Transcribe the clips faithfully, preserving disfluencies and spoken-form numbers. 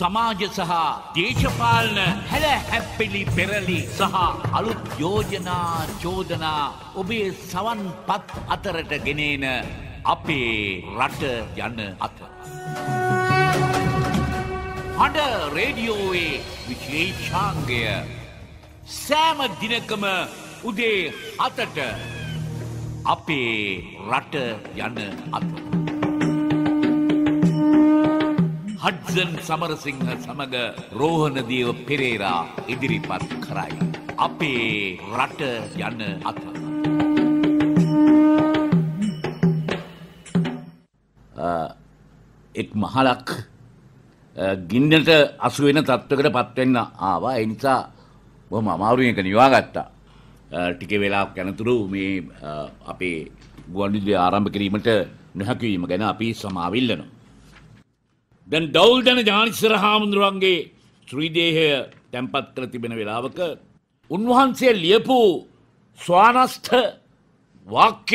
සමාජ සහ දේශපාලන හැල හැප්පිලි පෙරලි සහ අලුත් යෝජනා චෝදනා ඔබේ සවන් පත් අතරට ගෙනේන අපේ රට යන අත. හඬ රේඩියෝවේ විශේෂාංගය සෑම දිනකම උදේ හතට අපේ රට යන අත. හඩ්සන් සමරසිංහ සමග රෝහණදේව පෙරේරා ඉදිරිපත් කරයි. අපේ රට යන අත. එක් මහලක් ගින්නට අසු වෙන තත්ත්වයකට පත් වෙන්න ආවා. ඒ නිසා බොහොම අමාරුවෙන් එක නිවාගත්තා. ටික වෙලාවක් යනතුරු මේ අපේ ගුවන්විදුලිය ආරම්භ කිරීමට නොහැකි වීම ගැන අපි සමාව ඉල්ලනවා. දැන් දෞල්දන ඥානිසර හාමුදුරුවන්ගේ ශ්‍රීදේහය තැන්පත් කර තිබෙන වෙලාවක උන්වහන්සේ ලියපු ස්වානස්ථ වාක්‍ය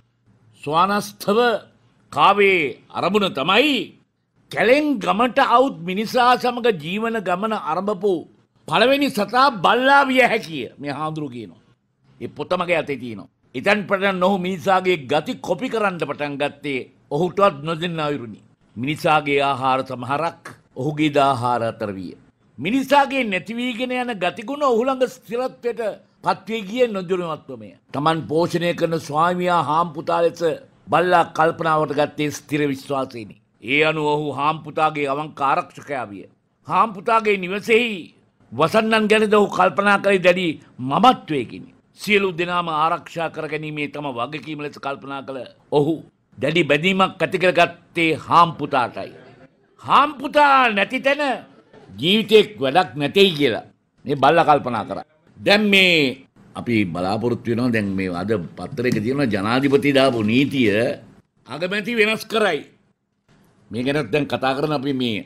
ස්වානස්ථව කාවේ අරමුණ තමයි කැලෙන් ගමට අවුත් මිනිසා සමග ජීවන ගමන අරඹපු පළවෙනි සතා බල්ලා විය හැකිය. මේ හාමුදුරුවෝ කියනවා. ඒ පොත මගේ අතේ තියෙනවා. ඉතින් පටන් ඔහු මිනිසාගේ ගති කොපි කරන්න පටන් ගත්තේ ඔහුටවත් නොදෙන්න අයුරුනි. මිනිසාගේ ආහාර සමහරක් ඔහුගේ ආහාර අතර විය. මිනිසාගේ නැති වීගෙන යන ගතිගුණ ඔහු ළඟ ස්ථිරත්වයට පත්වී ගියේ නොදුරුවත්වමය. Taman පෝෂණය කරන ස්වාමියා හාම්පුතා ලෙස බල්ලා කල්පනාවට ගත්තේ ස්ථිර විශ්වාසයෙනි. ඒ අනුව ඔහු හාම්පුතාගේ අවංක ආරක්ෂකයා විය. හාම්පුතාගේ නිවසේහි වසන්නන් ගැනද ඔහු කල්පනා කළේ දැඩි මමත්වයකිනි. සියලු දෙනාම ආරක්ෂා කර ගැනීමේ තම වගකීම ලෙස කල්පනා කළ ඔහු දැඩි බැඳීමක් ඇති කරගත්තේ හාම්පුතාටයි. හාම්පුතා නැති තැන ජීවිතයක් වැඩක් නැtei කියලා මේ බල්ලා කල්පනා කරා. දැන් මේ අපි බලාපොරොත්තු වෙනවා දැන් මේ අද පත්තරයක තියෙන ජනාධිපති දාපු නීතිය අගමැති වෙනස් කරයි. මේ ගැන දැන් කතා කරන අපි මේ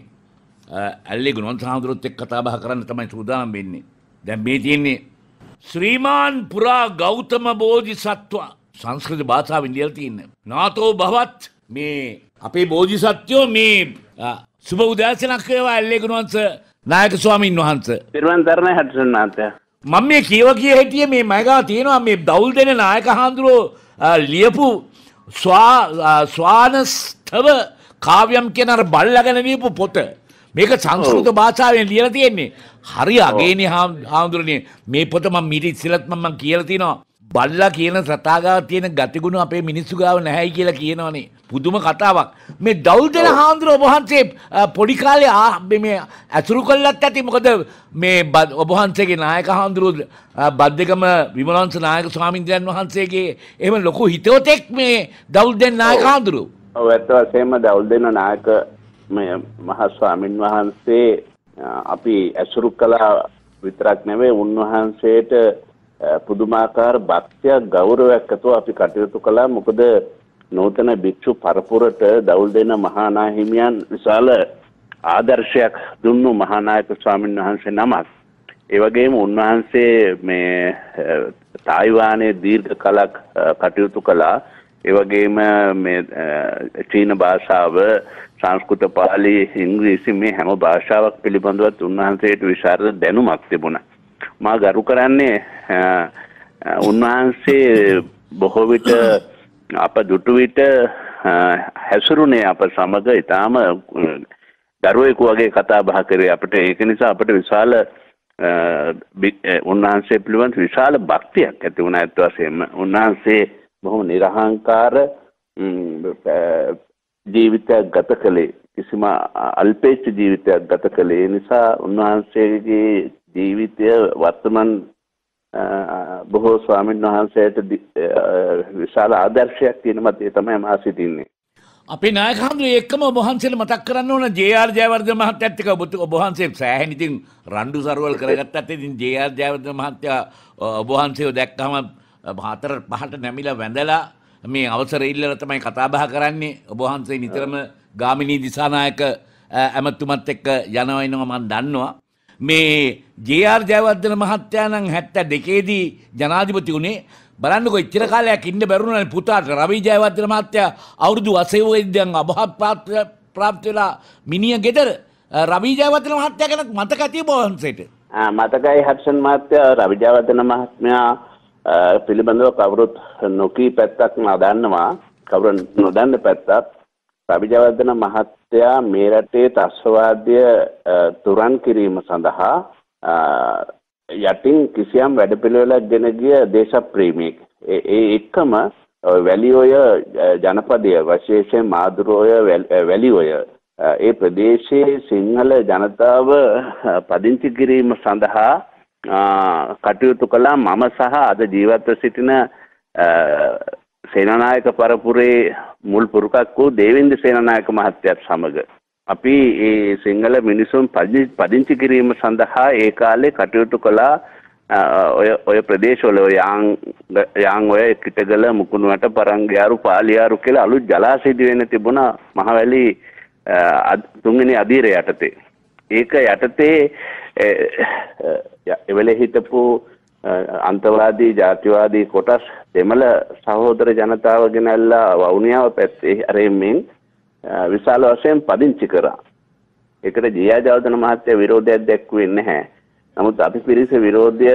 ඇල්ලේ ගුණවන්ත හාමුදුරුවොත් එක්ක කතා බහ කරන්න තමයි සූදානම් වෙන්නේ. දැන් මේ තියෙන්නේ ශ්‍රීමාන් පුරා ගෞතම බෝධිසත්ව සංස්කෘත භාෂාවෙන් ලියලා තියෙන්නේ. නාතෝ භවත් මේ අපේ බෝධිසත්වෝ මේ සුබ උදෑසනක් වේවා ඇල්ලේ ගුණවන්ත නායක ස්වාමීන් වහන්සේ. පිරුවන් තරණය හටසන් නාතය. මම මේ කියව කිය හිටියේ මේ මගා තියෙනවා මේ දවුල් දෙන නායක හාමුදුරුවෝ ලියපු ස්වා ස්වානස්තව කාව්‍යම් කියන අර බල්ලා ගැන ලියපු පොත. මේක සංස්කෘත භාෂාවෙන් ලියලා තියෙන්නේ. හරි අගේනේ හාමුදුරනේ මේ පොත මම මීට ඉස්සෙල්ලත් මම කියලා තිනවා. බල්ලා කියන සතා ගාව තියෙන ගතිගුණ අපේ මිනිස්සු ගාව නැහැයි කියලා කියනවනේ. පුදුම කතාවක්. මේ දවුල් දෙන හාමුදුරුවෝ ඔබ වහන්සේ පොඩි කාලේ මේ ඇසුරු කළත් ඇති. මොකද මේ ඔබ වහන්සේගේ නායක හාමුදුරුවෝ බද්දේගම විමලවංශ නායක ස්වාමීන් වහන්සේගේ එහෙම ලොකු හිතවතෙක් මේ දවුල් දෙන නායක හාමුදුරුවෝ. ඔව් ඇත්ත වශයෙන්ම දවුල් දෙන නායක මේ මහා ස්වාමීන් වහන්සේ අපි ඇසුරු කළා විතරක් නෙවෙයි උන්වහන්සේට පුදුමාකාර භක්තිය ගෞරවයක් ඇතුව අපි කටයුතු කළා. මොකද නූතන භික්ෂු පරපුරට දවුල් දෙන මහා නාහිමියන් විශාල ආදර්ශයක් දුන්නු මහා නායක ස්වාමීන් වහන්සේ නමක්. ඒ වගේම උන්වහන්සේ මේ තායිවානයේ දීර්ඝ කලක් කටයුතු කළා. ඒ වගේම මේ චීන භාෂාව, සංස්කෘත, පාලි, ඉංග්‍රීසි මේ හැම භාෂාවක් පිළිබඳවත් උන්වහන්සේට විශාල දැනුමක් තිබුණා. මා ගරු කරන්නේ උන්වහන්සේ බොහෝ විට අප දුටු විට හැසුරුනේ අප සමග ඊටාම දරුවෙකු වගේ කතා බහ කරේ. අපිට ඒක නිසා අපිට විශාල උන්වහන්සේ පිළිබඳ විශාල භක්තියක් ඇති වුණා. ඒත් වශයෙන්ම උන්වහන්සේ බොහොම නිර්හංකාර ජීවිතයක් ගත කළේ. කිසිම අල්පේච්ඡ ජීවිතයක් ගත කළේ. ඒ නිසා උන්වහන්සේගේ ජීවිතය වර්තමාන බොහෝ ස්වාමීන් වහන්සේට විශාල ආදර්ශයක් තියෙන මත ඒ තමයි මා සිටින්නේ. අපේ නායක හඳුනේ එක්කම ඔබ වහන්සේට මතක් කරන්න ඕන ජේ.ආර්. ජයවර්ධන මහත්තයත් එක්ක ඔබ වහන්සේ සෑහෙන ඉතින් රණ්ඩු සරුවල් කරගත්තත් ඉතින් ජේ.ආර්. ජයවර්ධන මහත්තයා ඔබ වහන්සේව දැක්කම හතර පහට නැමිලා වැඳලා මේ අවසර ඉල්ලලා තමයි කතා බහ කරන්නේ. ඔබ වහන්සේ නිතරම ගාමිණී දිසානායක ඇමතුමත් එක්ක යනවා එනවා මම දන්නවා. මේ ජේ.ආර්. ජයවර්ධන මහත්තයා නම් හැත්තෑ දෙකේ දී ජනාධිපති වුණේ. බලන්නකො එච්චර කාලයක් ඉන්න බැරුණානේ පුතාට. රවි ජයවර්ධන මහත්තයා අවුරුදු අසූවකදී දැන් අභාව ප්‍රාප්ත වෙලා මිනිහ ගෙදර. රවී ජයවර්ධන මහත්තයා ගැන මතක ඇති ඔබ වහන්සේට? ආ මතකයි හර්ෂන් මහත්තයා රවී ජයවර්ධන මහත්මයා පිළිබඳව කවුරුත් නොකී පැත්තක් නදන්නවා. කවුරු නොදන්න පැත්තක්. රවී ජයවර්ධන මහත්තයා මේ රටේ ත්‍රස්තවාදය තුරන් කිරීම සඳහා යටින් කිසියම් වැඩපිළිවෙලක් ගෙන ගිය දේශප්‍රේමියෙක්. ඒ එක්කම වැලිඔය ජනපදය විශේෂයෙන් මාදුරෝය වැලිඔය ඒ ප්‍රදේශයේ සිංහල ජනතාව පදිංචි කිරීම සඳහා කටයුතු කළා. මම සහ අද ජීවත්ව සිටින සේනානායක පරපුරේ මුල් පුරුකක් වූ දේවින්ද සේනානායක මහත්තයත් සමග අපි ඒ සිංහල මිනිසුන් පදිංචි කිරීම සඳහා ඒ කාලේ කටයුතු කළා. ඔය ඔය ප්‍රදේශවල යාං යාං ඔය කිටගල මුකුණුවට පරංගයාරු පාලියාරු කියලා අලුත් ජලාශය දිවෙන්න තිබුණා මහවැලි තුන්වෙනි අධීර යටතේ. ඒක යටතේ එවල හිටපු අන්තවාදී ජාතිවාදී කොටස් දෙමළ සහෝදර ජනතාව ගෙනල්ලා වවුනියාව පැත්තේ හැරෙමින් විශාල වශයෙන් පදිංචි කරා. ඒකට ජියා ජයවර්ධන මහත්තයා විරෝධයක් දැක්ුවේ නැහැ. නමුත් අපි පිරිස විරෝධය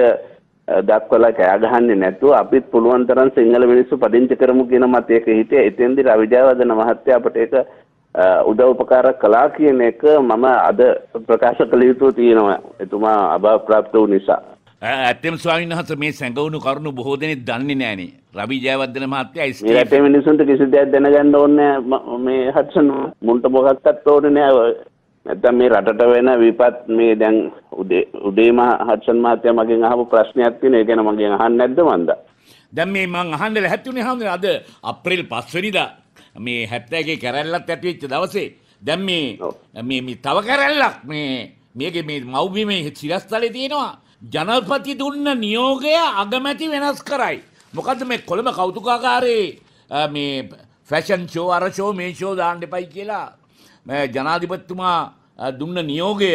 දක්වලා කෑ ගහන්නේ නැතුව අපිත් පුළුවන් තරම් සිංහල මිනිස්සු පදිංචි කරමු කියන මතයක හිටියේ. එතෙන්දි රවී ජයවර්ධන මහත්තයා අපට ඒක උදව් උපකාර කළා කියන එක මම අද ප්‍රකාශ කළ යුතු තියෙනවා. එතුමා අභාවප්‍රාප්ත වූ නිසා. ඇත්තම ස්වාමීන් වහන්සේ මේ සැඟවුණු කරුණු බොහෝ දෙනෙක් දන්නේ නැහනේ. රවී ජයවර්ධන මහත්තයා මේ රටේ මිනිස්සුන්ට කිසි දෙයක් දැනගන්න ඕනේ නැහැ. මේ හත්සන් මුන්ට මොකක්වත් ඕනේ නැහැ. නැත්නම් මේ රටට වෙන විපත් මේ දැන් උදේ උදේම හත්සන් මහත්තයා මගෙන් අහපු ප්‍රශ්නයක් තියෙනවා. ඒ ගැන මගෙන් අහන්නේ නැද්ද මන්ද? දැන් මේ මං අහන්න ලැහැත්තුනේ හැමෝම අද අප්‍රේල් පහ වෙනිදා මේ හැත්තෑ එකේ කැරැල්ලක් ඇති වෙච්ච දවසේ දැන් මේ මේ මේ තව කැරැල්ලක් මේ මේකේ මේ මව්බිමේ සිරස්තලේ තියෙනවා ජනපති දුන්න නියෝගය අගමැති වෙනස් කරයි. මොකද්ද මේ කොළඹ කෞතුකාගාරේ මේ ෆැෂන් ෂෝ අර ෂෝ මේ ෂෝ දාන්න එපයි කියලා ජනාධිපතිතුමා දුන්න නියෝගය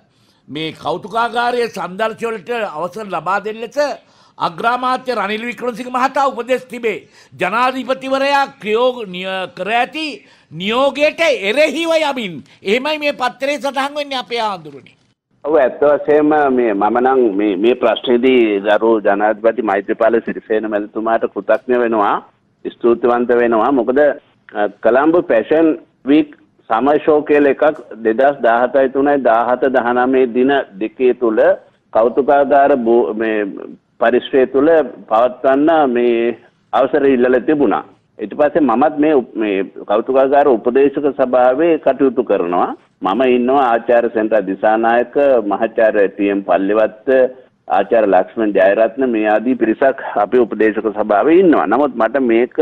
මේ කෞතුකාගාරයේ සංදර්ශන වලට අවසර ලබා දෙන්න ලෙස අග්‍රාමාත්‍ය රනිල් වික්‍රමසිංහ මහතා උපදෙස් තිබේ. ජනාධිපතිවරයා ක්‍රියෝග කර ඇති නියෝගයට එරෙහිව යමින්. එහෙමයි මේ පත්‍රයේ සටහන් වෙන්නේ අපේ ආඳුරනේ. ඔව් ඇත්ත වශයෙන්ම මේ මම නම් මේ මේ ප්‍රශ්නේදී ගරු ජනාධිපති මෛත්‍රීපාල සිරිසේන මැතිතුමාට කෘතඥ වෙනවා. ස්තුතිවන්ත වෙනවා. මොකද Colombo fashion week summer show කියලා එකක් දෙදාස් දාහතයි තුනයි දාහත දහනවය දින දෙකේ තුල කෞතුකාගාර මේ පරිශ්‍රය තුල පවත්වන්න මේ අවසර ඉල්ලලා තිබුණා. ඊට පස්සේ මමත් මේ මේ කෞතුකාගාර උපදේශක සභාවේ කටයුතු කරනවා. මම ඉන්නවා ආචාර්ය සෙන්ටර් දිසානායක මහාචාර්ය ටී.එම්. පල්ලෙවත්ත ආචාර්ය ලක්ෂ්මන් ජයරත්න මේ ආදී පිරිසක් අපේ උපදේශක සභාවේ ඉන්නවා. නමුත් මට මේක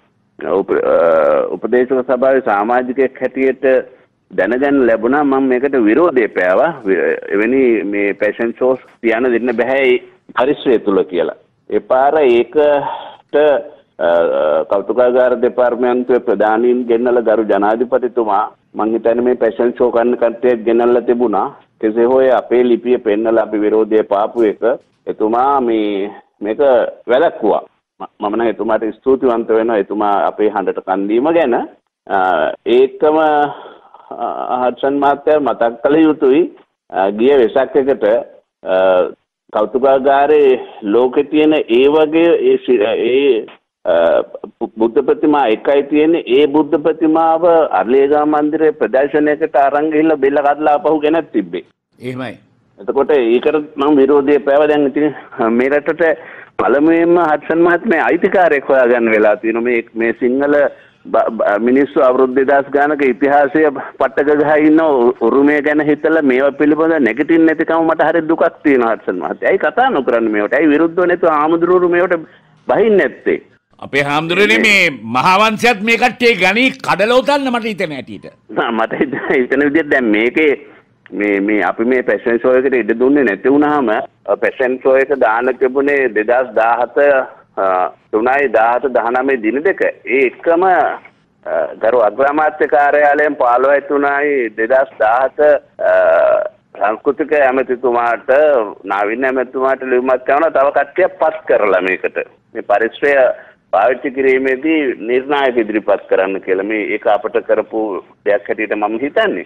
උපදේශක සභාවේ සමාජිකයෙක් හැටියට දැනගන්න ලැබුණා. මම මේකට විරෝධය පෑවා. එවැනි මේ ෆැෂන් ෂෝස් තියන්න දෙන්න බෑ පරිශ්‍රය තුල කියලා. ඒ පාර ඒකට කෞතුකාගාර දෙපාර්තමේන්තුවේ ප්‍රධානීන් ගෙන්නලා ගරු ජනාධිපතිතුමා මං හිතන්නේ මේ ෆැෂන් ෂෝ කරන්න කට්ටියක් ගෙනල්ලා තිබුණා. කෙසේ හෝ අපේ ලිපිය පෙන්නලා අපි විරෝධය පාපු එක එතුමා මේ මේක වැළැක්වුවා. මම නම් එතුමාට ස්තුතිවන්ත වෙනවා. එතුමා අපේ හඬට කන් දීම ගැන. ඒකම හර්ෂන් මහත්තයා මතක් කළ යුතුයි. ගිය වෙසක් එකට කෞතුකාගාරේ ලෝකේ තියෙන ඒ වගේ ඒ බුද්ධ ප්‍රතිමා එකයි තියෙන්නේ. ඒ බුද්ධ ප්‍රතිමාව අරලියගම මන්දිරේ ප්‍රදර්ශනයකට අරන් ගිහිල්ලා බෙල්ල කඩලා ආපහු ගෙනත් තිබ්බේ. එහෙමයි. එතකොට ඒකට මම විරෝධය පෑවා. දැන් ඉතින් මේ රටට පළමුවෙන්ම හත්සන් මහත්මයා අයිතිකාරයෙක් හොයාගන්න වෙලා තියෙනවා. මේ මේ සිංහල මිනිස්සු අවුරුදු දෙදාස් ගානක ඉතිහාසය පට්ටක ගහලා ඉන්න උරුමය ගැන හිතලා මේවා පිළිබඳ නැගිටින්න නැතිකම මට හරි දුකක් තියෙනවා හත්සන් මහත්තයා. ඇයි කතා නොකරන්නේ මේවට? ඇයි විරුද්ධව නැතුව ආමුදුරු මේවට බහින්නේ නැත්තේ? අපේ හාමුදුරනේ මේ මහාවංශයත් මේ කට්ටිය ගණී කඩලා උතන්න මට හිතෙන හැටියට. මට හිතෙන විදිහට දැන් මේකේ මේ මේ අපි මේ ෆැෂන් ෂෝ එකට ඉඩ දුන්නේ නැති වුණාම ෆැෂන් ෂෝ එක දාන්න තිබුණේ දෙදාස් දාහත තුනයි දාහත දහනවය දින දෙක. ඒ එකම ගරු අග්‍රාමාත්‍ය කාර්යාලයෙන් පහළොවයි තුනයි දෙදාස් දාහත සංස්කෘතික ඇමතිතුමාට නාවින්න ඇමතිතුමාට ලියුමක් කරනවා තව කට්ටියක් පස් කරලා මේකට මේ පරිශ්‍රය පාවිච්චි කිරීමේදී නිර්ණායක ඉදිරිපත් කරන්න කියලා. මේ ඒක අපට කරපු දෙයක් හැටියට මම හිතන්නේ.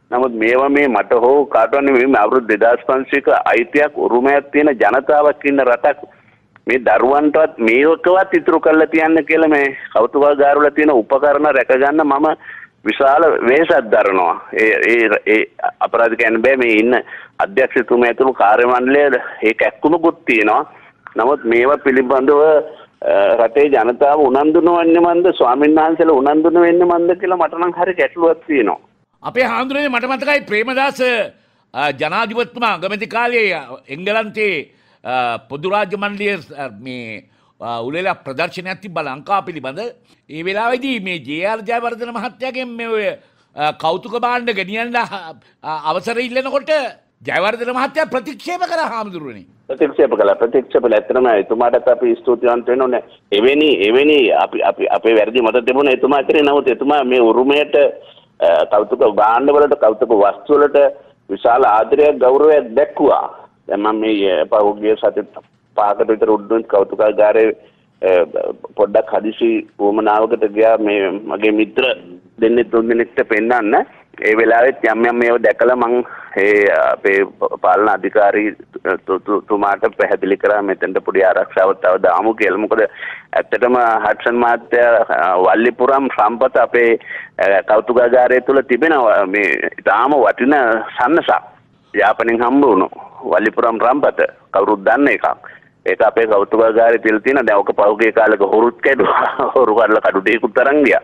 නමුත් මේවා මේ මට හෝ කාටවත් නෙමෙයි මේ අවුරුදු දෙදාස් පන්සීයක අයිතියක් උරුමයක් තියෙන ජනතාවක් ඉන්න රටක් මේ දරුවන්ටවත් මේකවත් ඉතුරු කරලා තියන්න කියලා මේ කෞතුකාගාර වල තියෙන උපකරණ රැක ගන්න මම විශාල වෙහෙසක් දරනවා. ඒ ඒ ඒ අපරාධ කියන්නේ බෑ මේ ඉන්න අධ්‍යක්ෂතුමා ඇතුළු කාර්ය මණ්ඩලය ඒක එක්කමකුත් තියෙනවා. නමුත් මේවා පිළිබඳව රටේ ජනතාව උනන්දු නොවන්නේ මන්ද ස්වාමීන් වහන්සේලා උනන්දු නොවෙන්නේ මන්ද කියලා මට නම් හරි ගැටලුවක් තියෙනවා. අපේ හාමුදුරනේ මට මතකයි ප්‍රේමදාස ජනාධිපතිතුමා අගමැති කාලේ එංගලන්තයේ පොදු රාජ්‍ය මණ්ඩලයේ මේ උළෙලා ප්‍රදර්ශනයක් තිබ්බා ලංකාව පිළිබඳ. ඒ වෙලාවේදී මේ ජේ.ආර්. ජයවර්ධන මහත්තයාගෙන් මේ ඔය කෞතුක භාණ්ඩ ගෙනියන්න අවසර ඉල්ලනකොට ජයවර්ධන මහත්තයා ප්‍රතික්ෂේප කරා හාමුදුරනේ. ප්‍රතික්ෂේප කළා ප්‍රතික්ෂේප ලැබෙනම එතුමාටත් අපි ස්තුතිවන්ත වෙන්න ඕනේ. එවැනි එවැනි අපි අපි අපේ වැරදි මත තිබුණා එතුමා අතරේ. නමුත් එතුමා මේ උරුමයට කෞතුක භාණ්ඩ වලට කෞතුක වස්තු වලට විශාල ආදරයක් ගෞරවයක් දැක්වුවා. දැන් මම මේ පහුගිය සති පහකට විතර උඩුන් කෞතුකාගාරේ පොඩ්ඩක් හදිසි වුමනාවකට ගියා මේ මගේ මිත්‍ර දෙන්නේ තුන් දෙනෙක්ට පෙන්නන්න. ඒ වෙලාවෙත් යම් යම් මේවා දැකලා මං ඒ අපේ පාලන අධිකාරී තුමාට පැහැදිලි කරා මෙතෙන්ට පොඩි ආරක්ෂාවක් තව දාමු කියලා. මොකද ඇත්තටම හඩ්සන් මහත්තයා වල්ලිපුරම් සම්පත අපේ කෞතුකාගාරය තුල තිබෙනවා මේ ඊටාම වටින සන්නසක්. යාපනෙන් හම්බ වුණු වල්ලිපුරම් රම්පත කවුරුත් දන්න එකක්. ඒක අපේ කෞතුකාගාරයේ තියලා තියෙන. දැන් ඔක පහුගිය කාලෙක හොරුත් කැඩුවා. හොරු කරලා කඩු ටිකකුත් තරන් ගියා.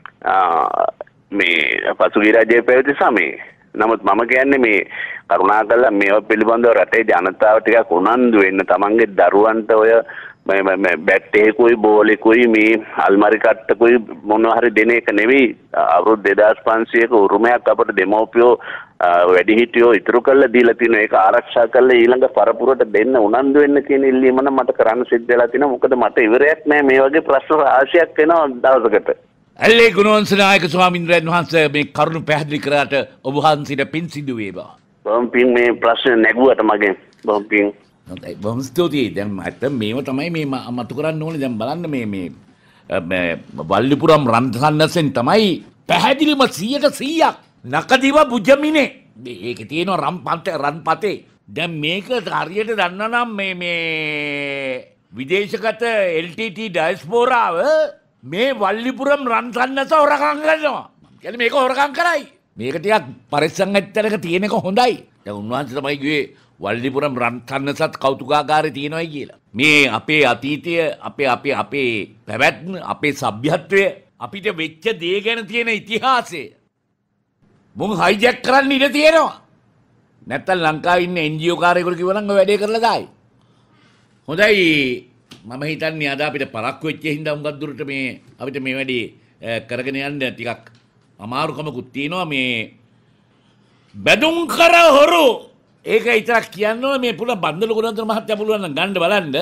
මේ පසුගිය රජයේ පැවති සමයේ. නමුත් මම කියන්නේ මේ කරුණාකරලා මේවා පිළිබඳව රටේ ජනතාව ටිකක් උනන්දු වෙන්න. තමන්ගේ දරුවන්ට ඔය මේ මේ බැට්ටේකුයි බෝලෙකුයි මේ අල්මාරි කට්ටකුයි මොනවා හරි දෙන එක නෙවෙයි. අවුරුදු දෙදාස් පන්සීයක උරුමයක් අපට දෙමෝපියෝ වැඩිහිටියෝ ඉතුරු කරලා දීලා තියෙන ඒක ආරක්ෂා කරලා ඊළඟ පරපුරට දෙන්න උනන්දු වෙන්න කියන ඉල්ලීම නම් මට කරන්න සිද්ධ වෙලා තියෙනවා. මොකද මට ඉවරයක් නැහැ මේ වගේ ප්‍රශ්න රාශියක් එනවා දවසකට. ඇල්ලේ ගුණවංශ නායක ස්වාමීන් වහන්සේ මේ කරුණු පැහැදිලි කරාට ඔබ වහන්සේට පින් සිදු වේවා. බොහොම පින් මේ ප්‍රශ්න නැගුවට මගෙන් බොහොම පින්. හොඳයි බොහොම ස්තුතියි. දැන් මට මේව තමයි මේ මතු කරන්න ඕනේ. දැන් බලන්න මේ මේ වල්ලිපුරම් රන්සන්නසෙන් තමයි පැහැදිලිම සීයට සීයක් නකදිව බුජමිනේ. මේකේ තියෙන රම් පතේ රන් පතේ. දැන් මේක හරියට දන්නා නම් මේ මේ විදේශගත එල් ටී ටී ඩයස්පෝරාව මේ වල්ලිපුරම් රන්සන්නස හොරකම් කරනවා. කියන්නේ මේක හොරකම් කරයි. මේක ටිකක් පරිස්සම් ඇත්තටක තියෙන එක හොඳයි. දැන් උන්වහන්සේ තමයි කිව්වේ වල්ලිපුරම් රන්සන්නසත් කෞතුකාගාරේ තියෙනවායි කියලා. මේ අපේ අතීතය අපේ අපේ අපේ පැවැත්ම අපේ සભ્યත්වය අපිට වෙච්ච දේ ගැන තියෙන ඉතිහාසය මුන් හයිජැක් කරන්න ඉඩ තියෙනවා. නැත්තම් ලංකාවේ ඉන්න එන් ජී ඕ කාර්යකරු කිව්වනම් ඔය වැඩේ කරලා දායි. හොඳයි මම හිතන්නේ අද අපිට පරක්කු වෙච්ච හින්දා උඟක් දුරට මේ අපිට මේ වැඩේ කරගෙන යන්න ටිකක් අමාරුකමකුත් තියෙනවා. මේ බැදුම් කර හොරු ඒක විතරක් කියන්න ඕනේ. මේ පුළ බන්දල ගුණවර්ධන මහත්තයා පුළුවන් නම් ගන්න බලන්න.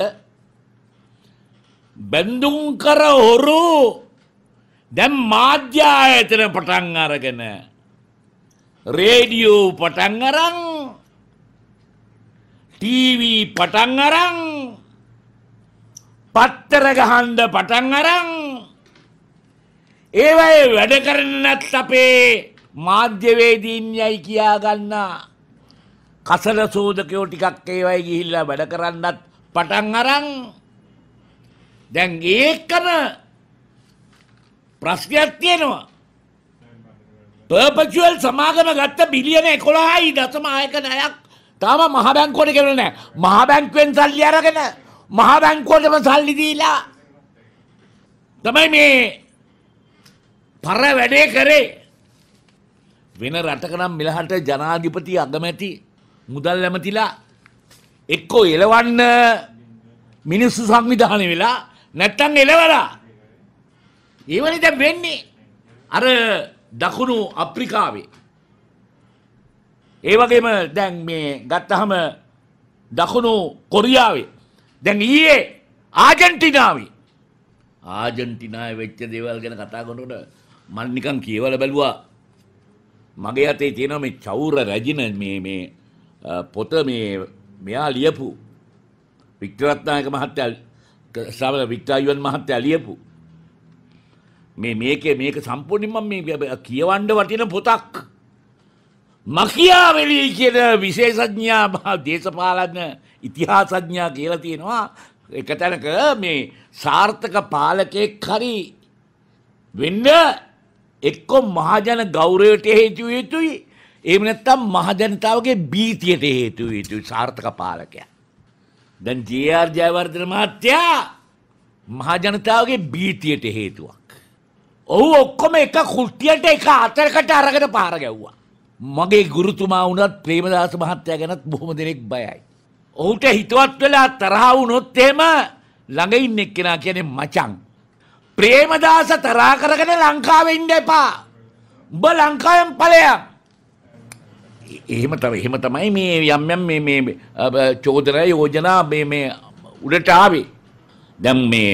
බැඳුම් කර හොරු දැන් මාධ්‍ය ආයතන පටන් අරගෙන රේඩියෝ පටන් අරන් ටීවී පටන් අරන් පත්තර ගහන්න පටන් අරන් ඒවයේ වැඩ කරන්නත් අපේ මාධ්‍යවේදීන් යයි කියා ගන්නා කසල සෝදකයෝ ටිකක් ඒවයි ගිහිල්ලා වැඩ කරන්නත් පටන් අරන් දැන් ඒකම ප්‍රශ්නයක් තියෙනවා. පර්පචුවල් සමාගම ගත්ත බිලියන එකොළහයි දශම හයක ණයක් තාම මහ බැංකුවට ගෙවලා නැහැ. මහ බැංකුවෙන් සල්ලි අරගෙන මහ බැංකුවටම සල්ලි දීලා තමයි මේ පර වැඩේ කරේ. වෙන රටක නම් මෙලහට ජනාධිපති අගමැති මුදල් ඇමතිලා එක්කෝ එලවන්න මිනිස්සු සංවිධානය වෙලා නැත්තම් එලවලා. ඒවනේ දැන් වෙන්නේ. අර දකුණු අප්‍රිකාවේ ඒ වගේම දැන් මේ ගත්තහම දකුණු කොරියාවේ දැන් ඊයේ ආජන්ටිනාවේ ආජන්ටිනාවේ වෙච්ච දේවල් ගැන කතා කරනකොට මම නිකන් කියවලා බැලුවා. මගේ අතේ තියෙනවා මේ චෞර රැජින මේ මේ පොත මේ මෙයා ලියපු වික්ටර් රත්නායක මහත්තයා ශ්‍රාවක වික්ටර් යුවන් මහත්තයා ලියපු මේ මේකේ මේක සම්පූර්ණයෙන්ම මේ කියවන්න වටින පොතක්. මකියාවෙලි කියන විශේෂඥයා දේශපාලන ඉතිහාසඥයා කියලා තියෙනවා එක තැනක මේ සාර්ථක පාලකෙක් හරි වෙන්න එක්ක මහජන ගෞරවයට හේතු යුතුයි එහෙම නැත්නම් මහජනතාවගේ බීතියට හේතු යුතුයි සාර්ථක පාලකයා. දැන් ජේ ආර් ජයවර්ධන මහත්තයා මහජනතාවගේ බීතියට හේතුවක්. ඔහු ඔක්කොම එක කුට්ටියට එක අතරකට අරගෙන පාර ගැව්වා. මගේ ගුරුතුමා වුණත් ප්‍රේමදාස මහත්තයා ගැනත් බොහොම දෙනෙක් බයයි. ඔහුට හිතවත් වෙලා තරහ වුණොත් එහෙම ළඟ ඉන්න එක්කෙනා කියන්නේ මචං. ප්‍රේමදාස තරහ කරගෙන ලංකාවේ ඉන්න එපා. උඹ ලංකාවෙන් ඵලයක්. එහෙම තමයි එහෙම තමයි මේ යම් යම් මේ මේ චෝදනා යෝජනා මේ මේ උඩට ආවේ. දැන් මේ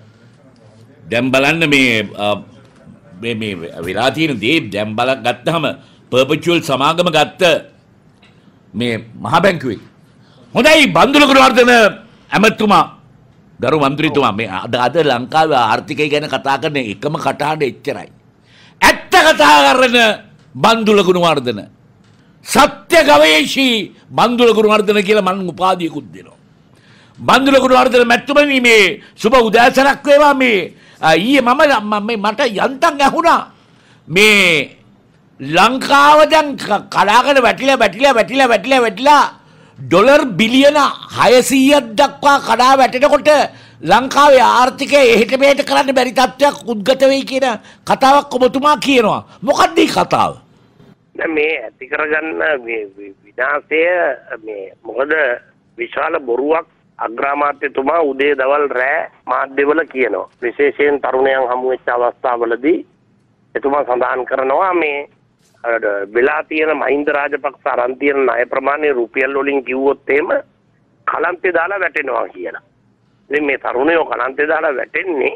දැන් බලන්න මේ මේ මේ වෙලා තියෙන දේ දැන් බලක් ගත්තාම පර්පචුවල් සමාගම ගත්ත මේ මහ බැංකුවේ හොඳයි බන්දුල ගුණවර්ධන ඇමතුමා ගරු මන්ත්‍රීතුමා මේ අද අද ලංකාවේ ආර්ථිකය ගැන කතා කරන එකම කටහඬ එච්චරයි. ඇත්ත කතා කරන බන්දුල ගුණවර්ධන සත්‍ය ගවේෂී බන්දුල ගුණවර්ධන කියලා මම උපාධියකුත් දෙනවා. බන්දුල ගුණවර්ධන මැතිතුමනි මේ සුබ උදෑසනක් වේවා. මේ ඊයේ මම මට යන්තම් ඇහුණා මේ ලංකාව දැන් කඩාගෙන වැටිලා වැටිලා වැටිලා වැටිලා වැටිලා ඩොලර් බිලියන හයසීයක් දක්වා කඩා වැටෙනකොට ලංකාවේ ආර්ථිකය එහෙට මෙහෙට කරන්න බැරි තත්ත්වයක් උද්ගත වෙයි කියන කතාවක් ඔබතුමා කියනවා. මොකක්ද මේ කතාව? මේ ඇති කරගන්න මේ විනාශය මේ මොකද විශාල බොරුවක් අග්‍රාමාත්‍යතුමා උදේ දවල් රෑ මාධ්‍යවල කියනවා. විශේෂයෙන් තරුණයන් හමු වෙච්ච අවස්ථාවලදී එතුමා සඳහන් කරනවා මේ වෙලා තියෙන මහින්ද රාජපක්ෂ අරන් තියෙන ණය ප්‍රමාණය රුපියල් වලින් කිව්වොත් එහෙම කලන්තේ දාලා වැටෙනවා කියලා. ඉතින් මේ තරුණයෝ කලන්තේ දාලා වැටෙන්නේ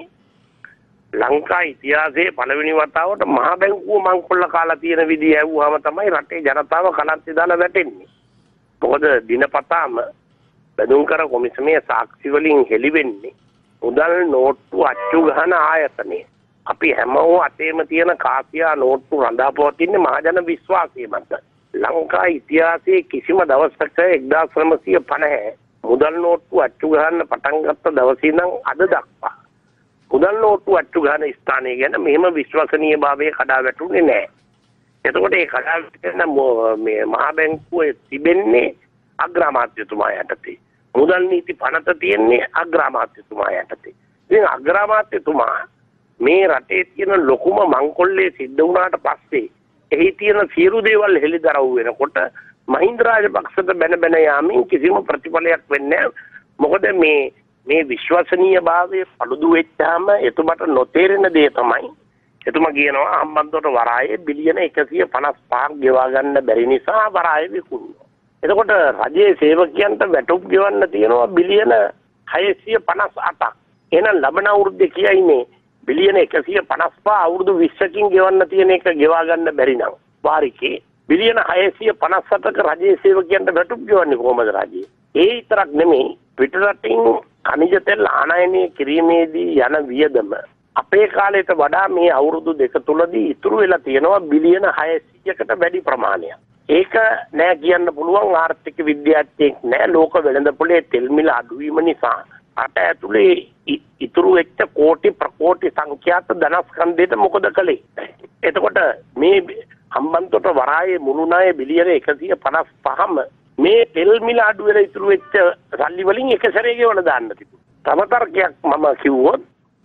ලංකා ඉතිහාසයේ පළවෙනි වතාවට මහ බැංකුව මංකොල්ල කාලා තියෙන විදිය ඇහුවාම තමයි රටේ ජනතාව කලන්තේ දාලා වැටෙන්නේ. මොකද දිනපතාම බැදුම්කර කොමිසමේ සාක්ෂි වලින් හෙළි වෙන්නේ මුදල් නෝට්ටු අච්චු ගහන ආයතනය. අපි හැමෝම අතේම තියෙන කාසියා නෝට්ටු රඳාපවතින්නේ මහජන විශ්වාසය මත. ලංකා ඉතිහාසයේ කිසිම දවසක එක්දාස් නවසිය පනහ මුදල් නෝට්ටු අච්චු ගහන්න පටන් ගත්ත දවසේ ඉඳන් අද දක්වා මුදල් නෝට්ටු අච්චු ගහන ස්ථානය ගැන මෙහෙම විශ්වසනීයභාවය කඩා වැටුනේ නැහැ. එතකොට ඒ කඩා වැටෙන මේ මහ බැංකුවේ තිබෙන්නේ අග්‍රාමාත්‍යතුමා යටතේ. මුදල් නීති පනත තියෙන්නේ අග්‍රාමාත්‍යතුමා යටතේ. ඉතින් අග්‍රාමාත්‍යතුමා මේ රටේ තියෙන ලොකුම මංකොල්ලේ සිද්ධ වුණාට පස්සේ එහි තියෙන සියලු දේවල් හෙළිදරව් වෙනකොට මහින්ද රාජපක්ෂට බැන බැන යාමින් කිසිම ප්‍රතිඵලයක් වෙන්නේ නැහැ. මොකද මේ මේ විශ්වසනීයභාවයේ පළුදු වෙච්චාම එතුමට නොතේරෙන දේ තමයි එතුමා කියනවා හම්බන්තොට වරායේ බිලියන එකසිය පනස් පහක් ගෙවා ගන්න බැරි නිසා වරාය විකුණනවා. එතකොට රජයේ සේවකයන්ට වැටුප් ගෙවන්න තියෙනවා බිලියන හයසිය පනස් අටක්. එහෙනම් ලබන අවුරුද්දේ කියයිනේ බිලියන එකසිය පනස් පහ අවුරුදු විස්සකින් ගෙවන්න තියෙන එක ගෙවා ගන්න බැරි නම් වාරිකේ බිලියන හයසිය පනස් අටක රජයේ සේවකයන්ට වැටුප් ගෙවන්නේ කොහොමද රජයේ? ඒ විතරක් නෙමෙයි පිටරටින් खनिज तेल ආනයනය කිරීමේදී යන වියදම අපේ කාලයට වඩා මේ අවුරුදු දෙක තුලදී ඉතුරු වෙලා තියෙනවා බිලියන හයසියකට වැඩි ප්‍රමාණයක්. ඒක නෑ කියන්න පුළුවන් ආර්ථික විද්‍යාඥයෙක් නෑ. ලෝක වෙළඳපොලේ තෙල් මිල අඩුවීම නිසා රට ඇතුලේ ඉතුරු වෙච්ච කෝටි ප්‍රකෝටි සංඛ්‍යාත ධනස්කන්ධයට මොකද කළේ? එතකොට මේ හම්බන්තොට වරායේ මුළු ණය බිලියන එකසිය පනස් පහම මේ තෙල් මිල අඩු වෙලා ඉතුරු වෙච්ච සල්ලි වලින් එක සැරේ ගෙවලා දාන්න තිබුණා. තව තර්කයක් මම කිව්වොත්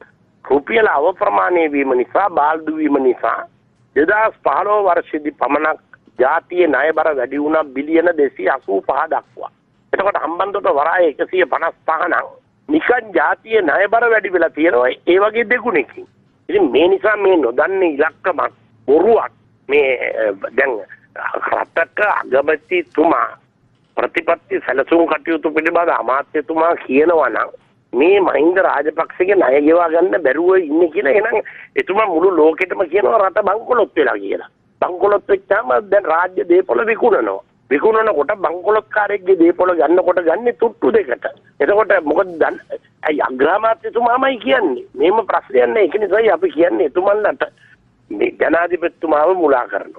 රුපියල අවප්‍රමාණය වීම නිසා බාල්දු වීම නිසා දෙදාස් පහළොව වර්ෂයේදී පමණක් ජාතියේ ණය බර වැඩි වුණා බිලියන දෙසිය අසූ පහ දක්වා. එතකොට හම්බන්තොට වරායේ එකසිය පනස් පහ නම් නිකන් ජාතියේ ණය බර වැඩි වෙලා තියෙනවා ඒ වගේ දෙගුණකින්. ඉතින් මේ නිසා මේ නොදන්නේ ඉලක්කමක් බොරුවක් මේ දැන් රටක අගමැතිතුමා ප්‍රතිපත්ති සැලසුම් කටයුතු පිළිබඳ අමාත්‍යතුමා කියනවා නම් මේ මහින්ද රාජපක්ෂගේ ණය ගෙවා ගන්න බැරුව ඉන්නේ කියලා එහෙනම් එතුමා මුළු ලෝකෙටම කියනවා රට බංකොලොත් වෙලා කියලා. බංකොලොත් වෙච්චාම දැන් රාජ්‍ය දේපොළ විකුණනවා. විකුණනකොට බංකොලොත්කාරයෙක්ගේ දේපොළ ගන්නකොට ගන්නේ තුට්ටු දෙකට. එතකොට මොකද ඇයි අග්‍රාමාත්‍යතුමාමයි කියන්නේ? මේම ප්‍රශ්නයක් නෑ. ඒක නිසායි අපි කියන්නේ එතුමන්ලට මේ ජනාධිපතිතුමාව මුලා කරනවා.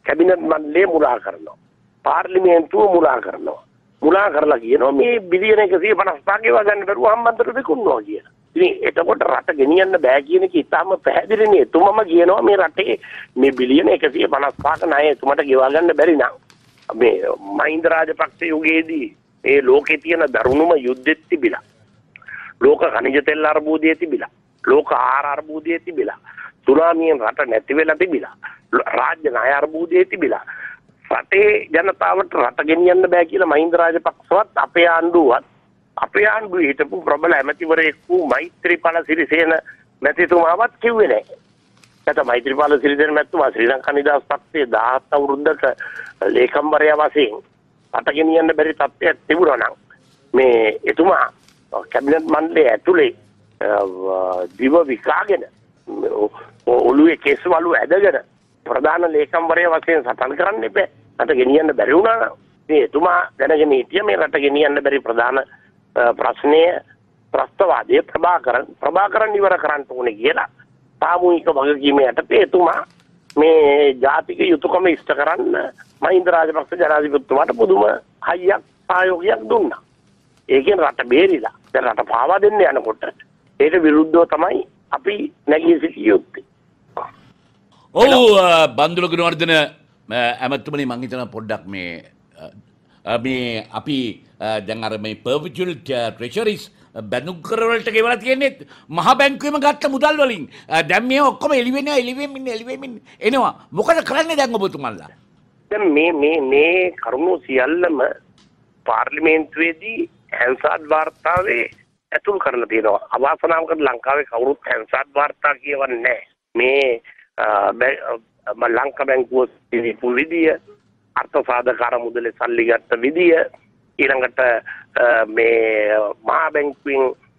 කැබිනට් මණ්ඩලය මුලා කරනවා. පාර්ලිමේන්තුව මුලා කරනවා. මුලා කරලා කියනවා මේ බිලියන එකසිය පනස් පහ ගෙවා ගන්න බැරුව හම්බන්තොට විකුණනවා කියලා. ඉතින් එතකොට රට ගෙනියන්න බෑ කියන එක ඉතාම පැහැදිලිනේ. එතුමම කියනවා මේ රටේ මේ බිලියන එකසිය පනස් පහක ණය එතුමට ගෙවා ගන්න බැරි නම් මේ මහින්ද රාජපක්ෂ යුගයේදී ඒ ලෝකේ තියෙන දරුණුම යුද්ධෙත් තිබිලා. ලෝක khනිජ තෙල් අර්බුදයේ තිබිලා. ලෝක ආහාර අර්බුදයේ තිබිලා. සුනාමියෙන් රට නැති වෙලා තිබිලා. රාජ්‍ය ණය අර්බුදයේ තිබිලා. රටේ ජනතාවට රට ගෙනියන්න බෑ කියලා මහින්ද රාජපක්ෂවත් අපේ ආණ්ඩුවත් අපේ ආණ්ඩුවේ හිටපු ප්‍රබල ඇමතිවරයෙක් වූ මෛත්‍රීපාල සිරිසේන මැතිතුමාවත් කිව්වේ නැහැ. නැත්නම් මෛත්‍රීපාල සිරිසේන මැතිතුමා ශ්‍රී ලංකා නිදහස් පක්ෂයේ දහහත් අවුරුද්දක ලේකම්වරයා වශයෙන් රට ගෙනියන්න බැරි තත්ත්වයක් තිබුණා නම් මේ එතුමා කැබිනට් මණ්ඩලයේ ඇතුලේ දිව විකාගෙන ඔළුවේ කෙස්වලු ඇදගෙන ප්‍රධාන ලේකම්වරයා වශයෙන් සටන් කරන්න එපා. රට ගෙනියන්න බැරි වුණා නම් මේ එතුමා දැනගෙන හිටිය මේ රට ගෙනියන්න බැරි ප්‍රධාන ප්‍රශ්නය ප්‍රස්තවාදයේ ප්‍රභාකරන් ප්‍රභාකරන් ඉවර කරන්න ඕනේ කියලා සාමූහික වගකීමේ යටතේ එතුමා මේ ජාතික යුතුයකම ඉෂ්ට කරන්න මහින්ද රාජපක්ෂ ජනාධිපතිතුමාට පුදුම හයියක් ආයෝගයක් දුන්නා. ඒකෙන් රට බේරිලා. දැන් රට පාවා දෙන්න යනකොට ඒට විරුද්ධව තමයි අපි නැගී සිටිය යුත්තේ. ඔව් බන්දුල ගුණවර්ධන ඇමතුමනි මං හිතනවා පොඩ්ඩක් මේ මේ අපි දැන් අර මේ පර්පිචුවල් ට්‍රෙෂරිස් බැඳුම් කරවලට ගෙවලා තියෙන්නේ මහ බැංකුවෙම ගත්ත මුදල් වලින්. දැන් මේ ඔක්කොම එළිවෙනවා එළිවෙමින් එළිවෙමින් එනවා. මොකද කරන්නේ දැන් ඔබතුමන්ලා? දැන් මේ මේ මේ කරුණු සියල්ලම පාර්ලිමේන්තුවේදී හැන්සාඩ් වාර්තාවේ ඇතුල් කරලා තියෙනවා. අවාසනාවකට ලංකාවේ කවුරුත් හැන්සාඩ් වාර්තා කියවන්නේ නැහැ. මේ ලංකා බැංකුව පිළිපු විදිය, අර්ථ සාධකාර මුදලේ සල්ලි ගත්ත විදිය, ඊළඟට මේ මහා බැංකුවෙන්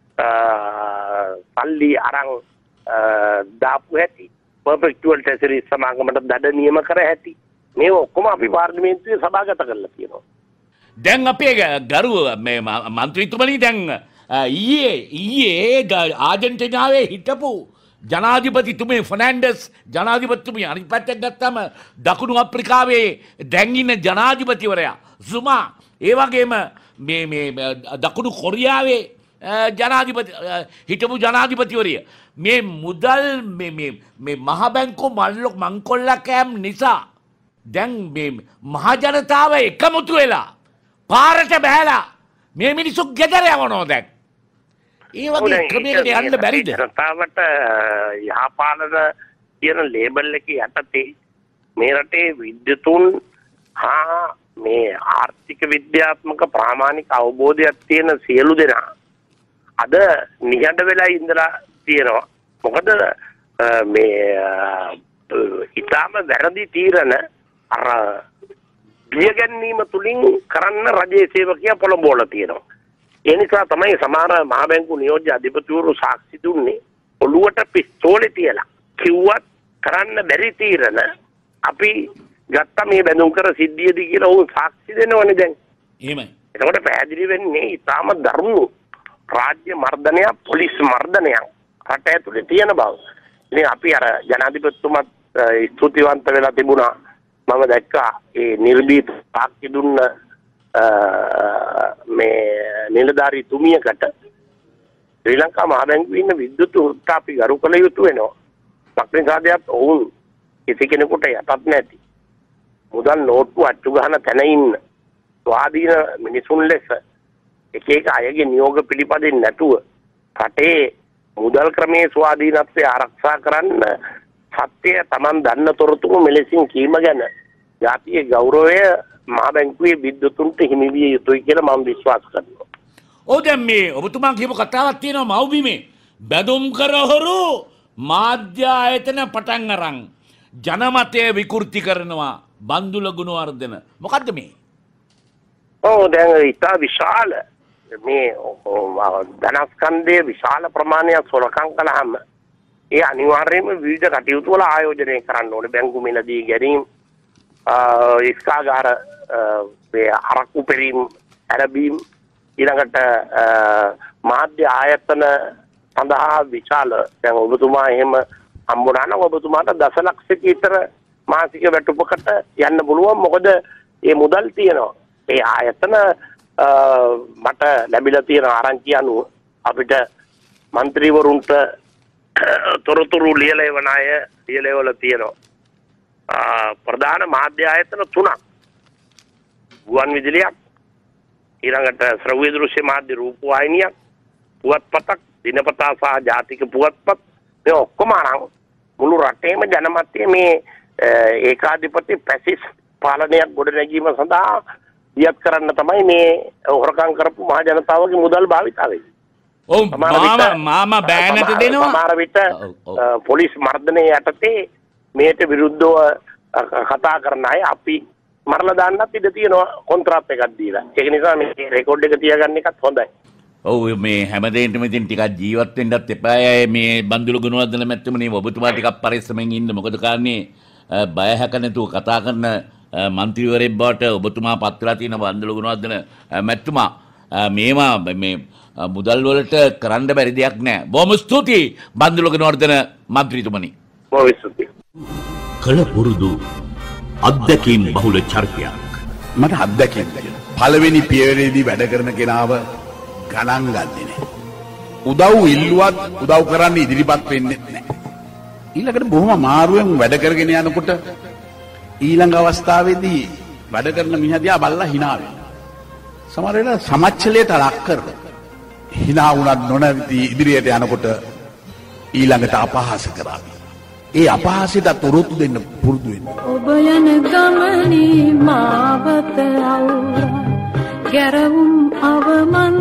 සල්ලි අරන් දාපු හැටි, පර්පෙක්චුවල් ට්‍රෙෂරි සමාගමට දඩ නියම කර හැටි, මේ ඔක්කොම අපි පාර්ලිමේන්තුවේ සභාගත කරලා තියෙනවා. දැන් අපේ ගරු මේ මන්ත්‍රීතුමනි දැන් ඊයේ ඊයේ ආජන්ටිනාවේ හිටපු ජනාධිපතිතුමේ ෆර්නෑන්ඩස් ජනාධිපතිතුමිය අනිත් පැත්තෙන් ගත්තාම දකුණු අප්‍රිකාවේ දැන් ඉන්න ජනාධිපතිවරයා සුමා ඒ වගේම මේ මේ දකුණු කොරියාවේ ජනාධිපති හිටපු ජනාධිපතිවරිය මේ මුදල් මේ මේ මේ මහ බැංකුව මල්ලොක් මංකොල්ලා කෑම් නිසා දැන් මේ මහ ජනතාව එකමුතු වෙලා පාරට බහැලා මේ මිනිස්සු ගෙදර යවනවා දැන්. ඒ වගේ ක්‍රමයකට යන්න බැරිද? ජනතාවට යහපාලන කියන ලේබල් එක යටතේ මේ රටේ විද්‍යුතුන් හා මේ ආර්ථික විද්‍යාත්මක ප්‍රාමාණික අවබෝධයක් තියෙන සියලු දෙනා අද නිහඬ වෙලා ඉඳලා තියෙනවා. මොකද මේ ඊටාම වැරදි තීරණ අර බියගැන්වීම තුලින් කරන්න රජයේ සේවකයා පොළඹවලා තියෙනවා. ඒ නිසා තමයි සමහර මහ බැංකු නියෝජ්‍ය අධිපතිවරු සාක්ෂි දුන්නේ ඔළුවට පිස්තෝලේ තියලා. කිව්වත් කරන්න බැරි තීරණ අපි ගත්ත මේ බැඳුම් කර සිද්ධියදී කියලා ਉਹ සාක්ෂි දෙනවනේ දැන්. එහෙමයි. එතකොට පැහැදිලි වෙන්නේ ඊටාම දරුණු රාජ්‍ය මර්ධනයක්, පොලිස් මර්ධනයක් රට ඇතුලේ තියෙන බව. ඉතින් අපි අර ජනාධිපතිතුමත් ස්තුතිවන්ත වෙලා තිබුණා. මම දැක්කා ඒ නිර්භීත සාක්ෂි දුන්න මේ නිලධාරී තුමියකට ශ්‍රී ලංකා මහ බැංකුවේ ඉන්න විද්‍යුත් වෘත්ත අපි ගරු කළ යුතු වෙනවා. පක්ෂාධ්‍යයත් ඔවුන් කිසි කෙනෙකුට යටත් නැති මුදල් නෝට්ටු අච්චු ගහන තැන ඉන්න ස්වාධීන මිනිසුන් ලෙස එක එක අයගේ නියෝග පිළිපදින් නැතුව රටේ මුදල් ක්‍රමයේ ස්වාධීනත්වය ආරක්ෂා කරන්න සත්‍යය Taman දන්න තොරතුරු මෙලෙසින් කීම ගැන ජාතියේ ගෞරවය මහ බැංකුවේ විද්‍යුතුන්ට හිමි විය යුතුයි කියලා මම විශ්වාස කරනවා. ඔව් දැන් මේ ඔබතුමා කියපු කතාවක් තියෙනවා මව්බිමේ බැඳුම් කරහරු මාධ්‍ය ආයතන පටන් අරන් ජනමතය විකෘති කරනවා බන්දුල ගුණවර්ධන. මොකද්ද මේ? ඔව් දැන් ඉතා විශාල මේ ධනස්කන්ධයේ විශාල ප්‍රමාණයක් සොරකම් කළාම ඒ අනිවාර්යයෙන්ම විවිධ කටයුතු වල ආයෝජනය කරන්න ඕනේ. බැංකු මිලදී ගැනීම, ඉස්කාගාර මේ අරක්කු පෙරීම් ඇරබීම්, ඊළඟට මාධ්‍ය ආයතන සඳහා විශාල දැන් ඔබතුමා එහෙම හම්බුනා නම් ඔබතුමාට දසලක්ෂක විතර මාසික වැටුපකට යන්න පුළුවන්. මොකද මේ මුදල් තියෙනවා. ඒ ආයතන මට ලැබිලා තියෙන ආරංචිය අනුව අපිට മന്ത്രിවරුන්ට තොරතුරු ලියලා එවන අය ලියලා එවලා තියෙනවා. ප්‍රධාන මාධ්‍ය ආයතන තුනක්. ගුවන් විදුලියක්, ඊළඟට ශ්‍රව්‍ය දෘශ්‍ය මාධ්‍ය රූපවාහිනියක්, පුවත්පතක්, දිනපතා සහ ජාතික පුවත්පත් මේ ඔක්කොම අරන් මුළු රටේම ජනමතය මේ ඒකාධිපති පැසිස් පාලනයක් ගොඩනැගීම සඳහා දියත් කරන්න තමයි මේ හොරකම් කරපු මහ ජනතාවගේ මුදල් භාවිතා වෙන්නේ. ඔව් මාම බෑනට දෙනවා. සමහර විට පොලිස් මර්ධනය යටතේ මේට විරුද්ධව කතා කරන අය අපි මරලා දාන්නත් ඉඩ තියෙනවා කොන්ත්‍රාත් එකක් දීලා. ඒක නිසා මේ රෙකෝඩ් එක තියාගන්න එකත් හොඳයි. ඔව් මේ හැමදේටම ඉතින් ටිකක් ජීවත් වෙන්නත් එපා. මේ බන්දුල ගුණවර්ධන මැතිතුමනි ඔබතුමා ටිකක් පරිස්සමෙන් ඉන්න. මොකද කාරණේ බය හැක නැතුව කතා කරන മന്ത്രിවරයෙක් බවට ඔබතුමා පත් වෙලා තියෙන බන්දුල ගුණවර්ධන මැතිතුමා මේවා මේ මුදල් වලට කරන්න බැරි දෙයක් නෑ. බොහොම ස්තුතියි බන්දුල ගුණවර්ධන මන්ත්‍රීතුමනි. බොහොම ස්තුතියි. කළ පුරුදු අත්දැකීම් බහුල චරිතයක්. මට අත්දැකීම් තියෙනවා. පළවෙනි පියවරේදී වැඩ කරන කෙනාව ගණන් ගන්නේ නැහැ. උදව් ඉල්ලුවත් උදව් කරන්න ඉදිරිපත් වෙන්නේ නැහැ. ඊළඟට බොහොම අමාරුවෙන් වැඩ කරගෙන යනකොට ඊළඟ අවස්ථාවේදී වැඩ කරන මිනිහා දිහා බලලා hina වෙනවා. සමහර වෙලාවට සමච්චලයට ලක් කරනවා. hina වුණත් නොනැවති ඉදිරියට යනකොට ඊළඟට අපහාස කරනවා. ඒ අපහාසයට උරුතු දෙන්න පුරුදු වෙන්න. ඔබ යන ගමනේ මාවත අවුරා ගැරවුම් අවමන්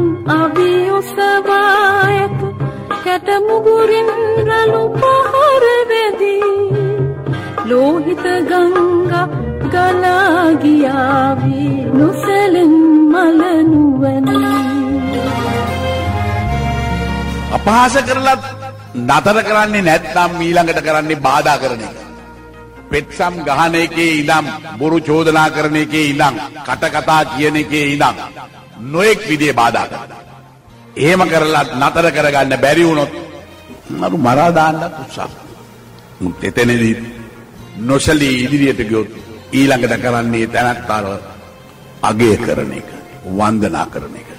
අභියොසවායක කැට මුගුරින් රළු පහර වෙදී ලෝහිත ගංගා ගලා ගියා වී නොසැලෙන් මල නුවණි. අපහාස කරලත් නතර කරන්නේ නැත්නම් ඊළඟට කරන්නේ බාධා කරන එක. පෙත්සම් ගහන එකේ ඉඳන් බොරු චෝදනා කරන එකේ ඉඳන් කට කතා කියන එකේ ඉඳන් නොඑක් විදිහේ බාධා කරනවා. එහෙම කරලත් නතර කරගන්න බැරි වුණොත් මරු මරා දාන්නත් උත්සාහ කරනවා. මුත් එතනදී නොසලී ඉදිරියට ගියොත් ඊළඟට කරන්නේ තැනත්තාව අගය කරන එක, වන්දනා කරන එක.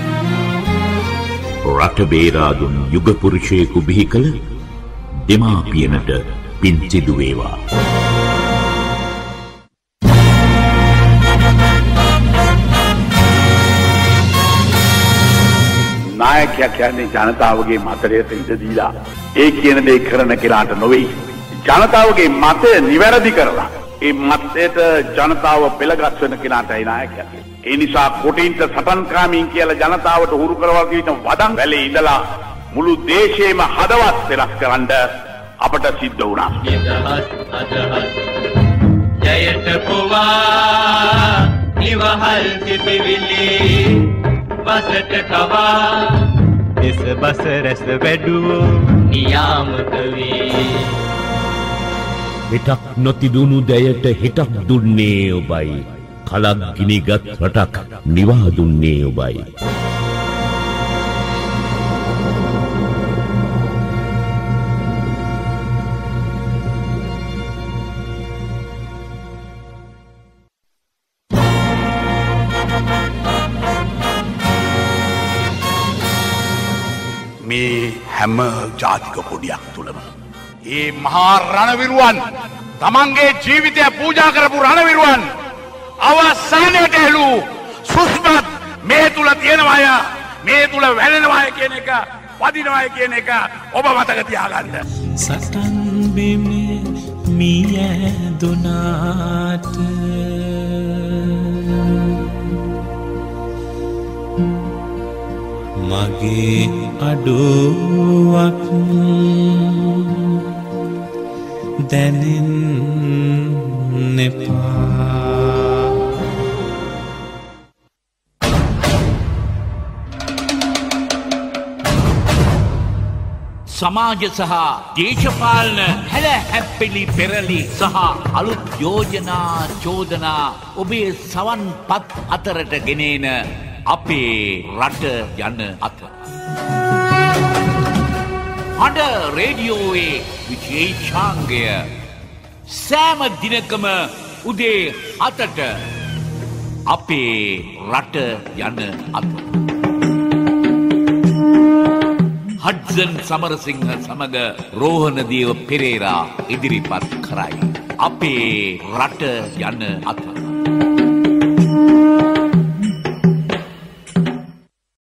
රට බේරා දුන් යුග පුරුෂයෙකු බිහි කළ දෙමාපියනට පින් සිදු වේවා. නායකයා කියන්නේ ජනතාවගේ මතයට ඉඩ දීලා ඒ කියන දේ කරන කෙනාට නොවේ. ජනතාවගේ මතය නිවැරදි කරලා ඒ මතයට ජනතාව පෙළගස්වන කෙනාටයි නායකයා කියන්නේ. ඒ නිසා කොටින්ට සටන්කාමීන් කියලා ජනතාවට හුරු කරවල් කියන වදන් වැලේ ඉඳලා මුළු දේශේම හදවත් වෙනස් කරන්න අපට සිද්ධ වුණා. ජයට පුවා නිවහල් සිටිවිලි බසට කවා එස බස රැස් වැඩුවෝ නියාමක වේ. හිටක් නොතිදුණු දැයට හිටක් දුන්නේ ඔබයි. කලක් ගිනිගත් රටක් නිවා දුන්නේ ඔබයි. මේ හැම ජාතික කොඩියක් තුළම ඒ මහා රණවිරුවන් තමන්ගේ ජීවිතය පූජා කරපු රණවිරුවන් අවසානයට එළු සුස්මත් මේ තුල තියෙනවාය, මේ තුල වැළෙනවාය කියන එක, වදිනවාය කියන එක ඔබ මතක තියාගන්න. සටන් බිමේ මිය දුනාට මගේ අඩුවක් දැනෙන්නේපා. සමාජ සහ දේශපාලන හැල හැප්පිලි පෙරලි සහ අලුත් යෝජනා චෝදනා ඔබේ සවන් පත් අතරට ගෙනේන අපේ රට යන අත. හඬ රේඩියෝයේ විශේෂාංගය සෑම දිනකම උදේ හතට අපේ රට යන අත. හඩ්සන් සමරසිංහ සමග රෝහණදේව පෙරේරා ඉදිරිපත් කරයි. අපේ රට යන අත.